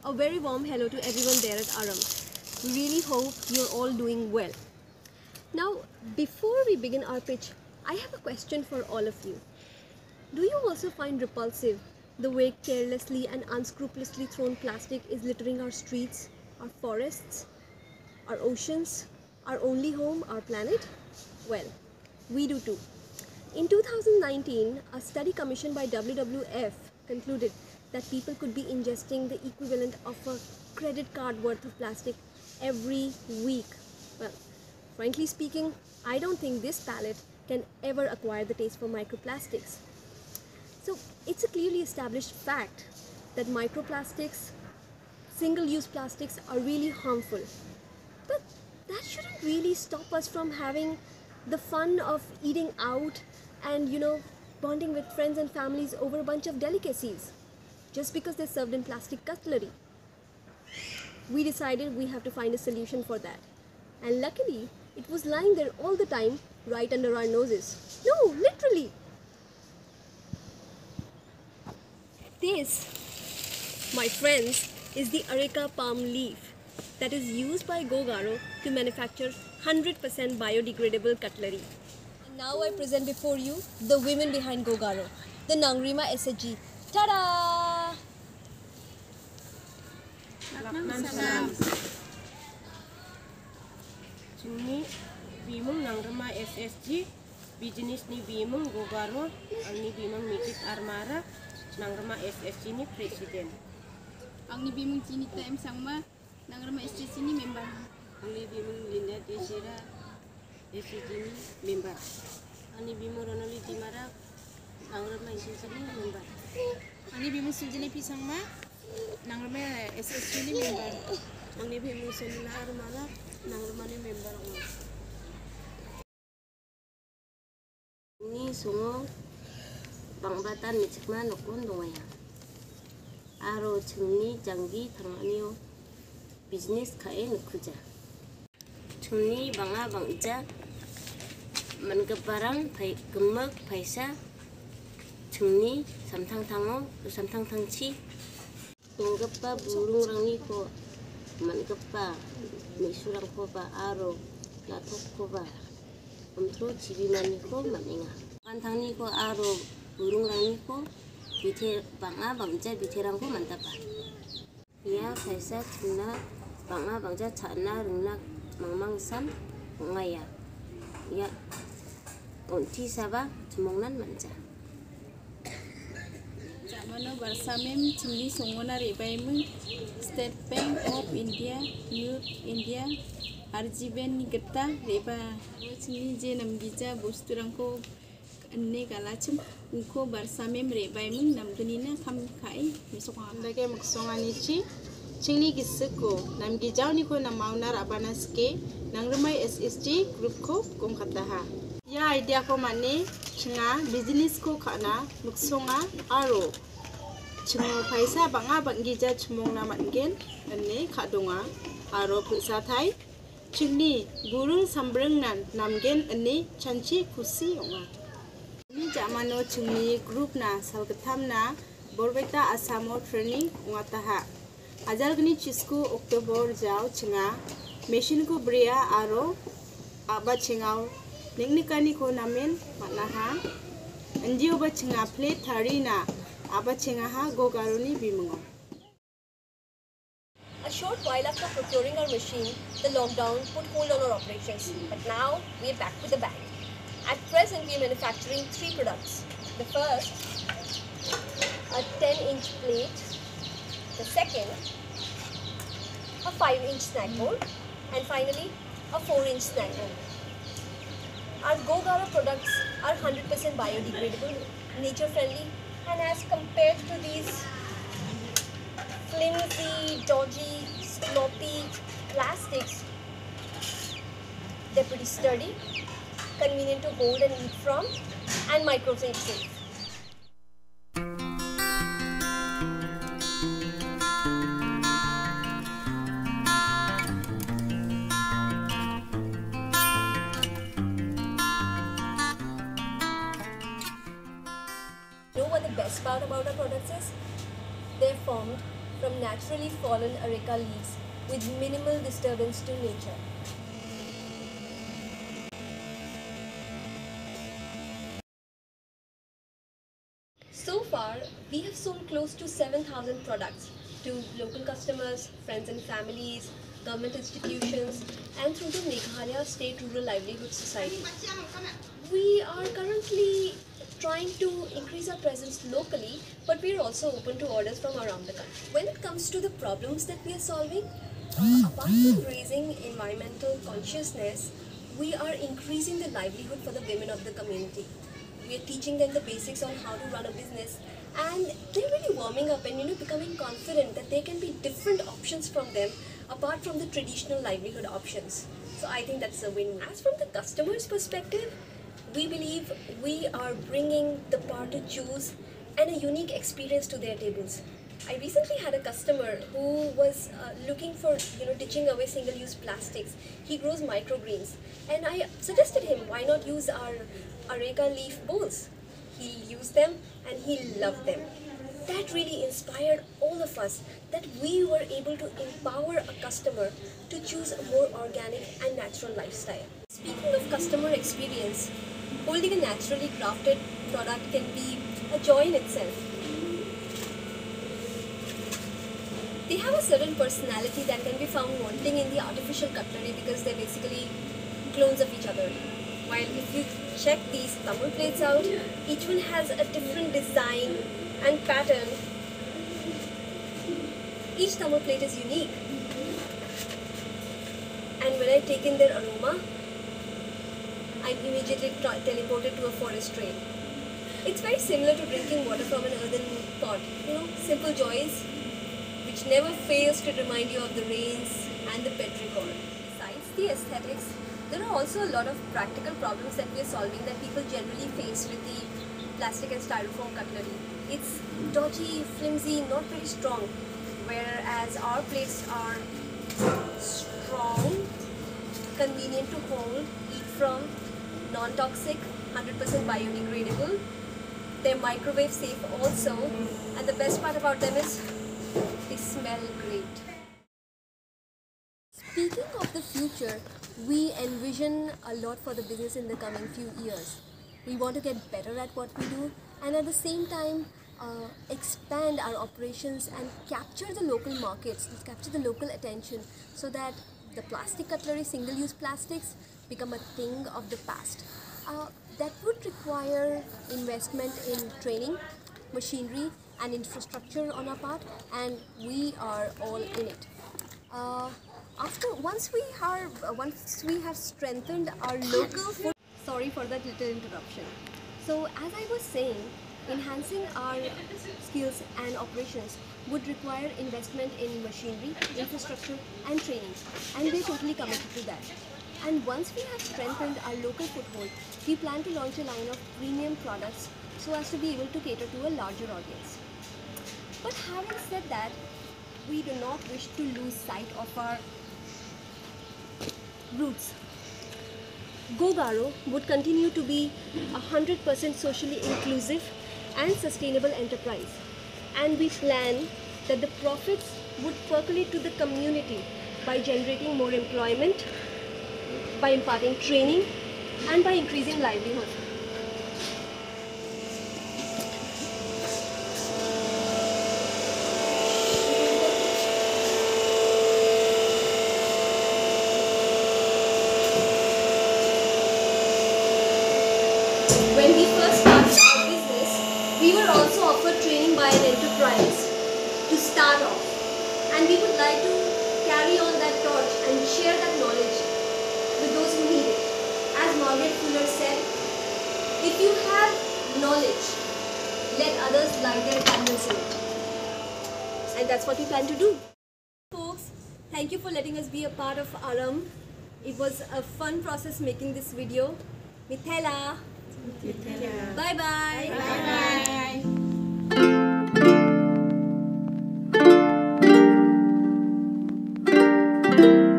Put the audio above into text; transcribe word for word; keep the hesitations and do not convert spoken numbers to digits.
A very warm hello to everyone there at Aram. We really hope you're all doing well. Now, before we begin our pitch, I have a question for all of you. Do you also find repulsive the way carelessly and unscrupulously thrown plastic is littering our streets, our forests, our oceans, our only home, our planet? Well, we do too. In two thousand nineteen, a study commissioned by W W F concluded that people could be ingesting the equivalent of a credit card worth of plastic every week. Well, frankly speaking, I don't think this palate can ever acquire the taste for microplastics. So it's a clearly established fact that microplastics, single-use plastics are really harmful. But that shouldn't really stop us from having the fun of eating out and, you know, bonding with friends and families over a bunch of delicacies, just because they're served in plastic cutlery. We decided we have to find a solution for that. And luckily, it was lying there all the time, right under our noses. No, literally. This, my friends, is the areca palm leaf that is used by Gogaro to manufacture one hundred percent biodegradable cutlery. And now I present before you the women behind Gogaro, the Nangrima S H G. Ta-da! Salam. Sini bimung Nangrima S S G, bisnis ni bimung Gogaro, ang ni bimung Mikit Armara, Nangrima S S G ni presiden. Ang ni bimung Cini T M Sangma, Nangrima S S G ni member. Ang ni bimung Linda Desira, S S G ni member. Ang ni bimung Ronali Timara, Nangrima S S G ni member. Ang ni bimung Sujini Pisangma, Nangrima S S G ni member. Ang ni bimung Selina Armara, Nangrima ni member. Ni sungo bangbatan micikma nukun dongaya. Aro chungni janggi tanganiyo bisnis kae nukuja. Chungni banga bangja mangebarang pai gemek paisa chungni samtang tango samtang tangchi manggepa burung rangi ko manggepa misurang ko ba aro latok ko ba umtro cibimani ko maninga kantangni ko aro burung rangi ko 밑에 방아 방자 밑에랑 거 만다봐. 이야 발사 춘나 방아 방자 차나 릉락 망망삼 옹아야. 이야 온티 사바 주먹난 만자. Jamano barsamem Cini Songona Rebaimung, State Bank of India, Youth India, R G B ni geta reba. Cini je namgija bosturangko Anne galacem uko barsamem rebaimung namgenina kam kai misokang Lagi maksongani ci cingni giseko namgi jawni ko namaunar abanaske nangremai S S G group ko kom kataha ya idea ko mane cinga business ko kana maksonga aro cingo paisa banga bangija cumong namatgen anne kadonga aro pulsa thai cingni burung sambreng nan namgen anne chanchi kusi onga Ni jamano cungni group na salgatam na borbeta asamo training ngataha ajal gni chisku Oktober jaw chinga machine ko bria aro aba chingao ningnikani ko namen manaha anjio ba chinga plate thari na aba chinga ha Gogaro ni bimungo. A short while after procuring our machine, the lockdown put hold on our operations. But now we are back with the bang. At present, we are manufacturing three products. The first, a ten inch plate. The second, a five inch snack bowl. And finally, a four inch snack bowl. Our Gogaro products are one hundred percent biodegradable, nature friendly, and as compared to these flimsy, dodgy, sloppy plastics, they're pretty sturdy, convenient to hold and eat from, and microwave safe. You know what the best part about our products is? They're formed from naturally fallen areca leaves with minimal disturbance to nature. So far, we have sold close to seven thousand products to local customers, friends and families, government institutions, and through the Meghalaya State Rural Livelihood Society. We are currently trying to increase our presence locally, but we are also open to orders from around the country. When it comes to the problems that we are solving, uh, apart from raising environmental consciousness, we are increasing the livelihood for the women of the community. We are teaching them the basics on how to run a business, and they're really warming up and you know becoming confident that there can be different options from them apart from the traditional livelihood options. So I think that's a win. As from the customer's perspective, we believe we are bringing the power to choose and a unique experience to their tables. I recently had a customer who was uh, looking for, you know, ditching away single-use plastics. He grows microgreens, and I suggested him why not use our areca leaf bowls. He used them and he loved them. That really inspired all of us, that we were able to empower a customer to choose a more organic and natural lifestyle. Speaking of customer experience, holding a naturally crafted product can be a joy in itself. They have a certain personality that can be found wanting in the artificial cutlery because they're basically clones of each other. While if you check these tumbler plates out, each one has a different design and pattern. Each tumbler plate is unique. And when I take in their aroma, I'm immediately tra- teleported to a forest trail. It's very similar to drinking water from an earthen pot. You know, simple joys which never fails to remind you of the rains and the petrichor. Besides the aesthetics, there are also a lot of practical problems that we are solving that people generally face with the plastic and styrofoam cutlery. It's dodgy, flimsy, not very strong, whereas our plates are strong, convenient to hold, eat from, non-toxic, one hundred percent biodegradable. They're microwave safe also, and the best part about them is they smell great. Speaking of the future, we envision a lot for the business in the coming few years. We want to get better at what we do and at the same time uh, expand our operations and capture the local markets, capture the local attention so that the plastic cutlery, single-use plastics become a thing of the past. Uh, that would require investment in training, machinery and infrastructure on our part, and we are all in it. Uh, after once we are uh, once we have strengthened our local food. Sorry for that little interruption. So as I was saying, enhancing our skills and operations would require investment in machinery, infrastructure and training, and we're totally committed to that. And once we have strengthened our local foothold, we plan to launch a line of premium products so as to be able to cater to a larger audience. But having said that, we do not wish to lose sight of our roots. GoGaro would continue to be a one hundred percent socially inclusive and sustainable enterprise, and we plan that the profits would percolate to the community by generating more employment, by imparting training and by increasing livelihood. When we first started our business, we were also offered training by an enterprise to start off, and we would like to carry on that torch and share that knowledge with those who need it. As Margaret Fuller said, if you have knowledge, let others light their candles in it. And that's what we plan to do. Folks, thank you for letting us be a part of Aram. It was a fun process making this video. Mithela. Bye bye. Bye bye. Thank you.